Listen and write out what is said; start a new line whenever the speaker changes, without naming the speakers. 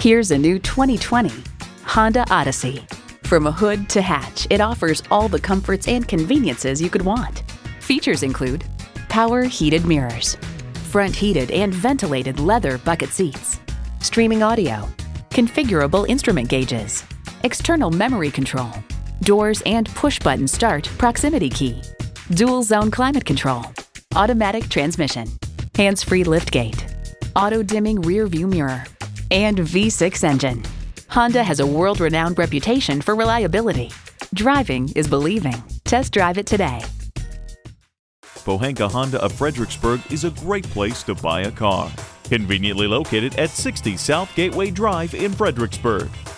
Here's a new 2020 Honda Odyssey. From a hood to hatch, it offers all the comforts and conveniences you could want. Features include power heated mirrors, front heated and ventilated leather bucket seats, streaming audio, configurable instrument gauges, external memory control, doors and push-button start proximity key, dual zone climate control, automatic transmission, hands-free liftgate, auto-dimming rear view mirror, and V6 engine. Honda has a world-renowned reputation for reliability. Driving is believing. Test drive it today.
Pohanka Honda of Fredericksburg is a great place to buy a car. Conveniently located at 60 South Gateway Drive in Fredericksburg.